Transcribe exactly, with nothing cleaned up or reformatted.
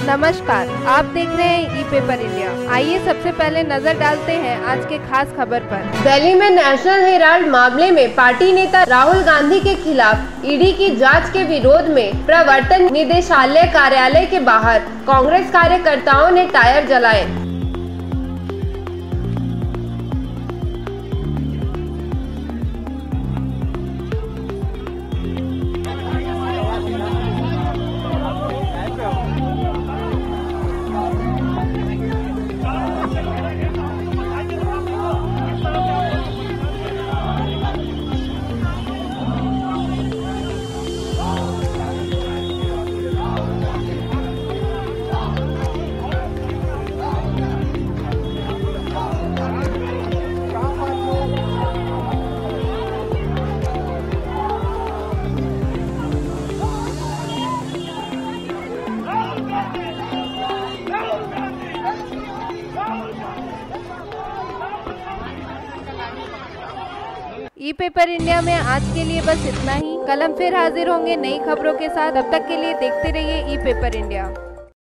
नमस्कार, आप देख रहे हैं ई पेपर इंडिया। आइए सबसे पहले नजर डालते हैं आज के खास खबर पर। दिल्ली में नेशनल हेराल्ड मामले में पार्टी नेता राहुल गांधी के खिलाफ ईडी की जांच के विरोध में प्रवर्तन निदेशालय कार्यालय के बाहर कांग्रेस कार्यकर्ताओं ने टायर जलाए। ई पेपर इंडिया में आज के लिए बस इतना ही। कल हम फिर हाजिर होंगे नई खबरों के साथ। तब तक के लिए देखते रहिए ई पेपर इंडिया।